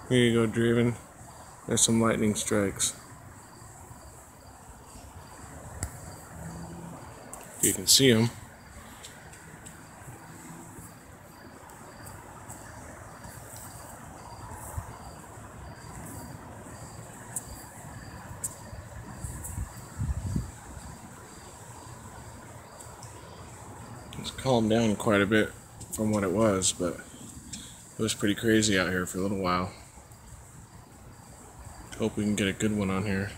Here you go, Draven. There's some lightning strikes. You can see them. It's calmed down quite a bit from what it was, but it was pretty crazy out here for a little while. Hope we can get a good one on here.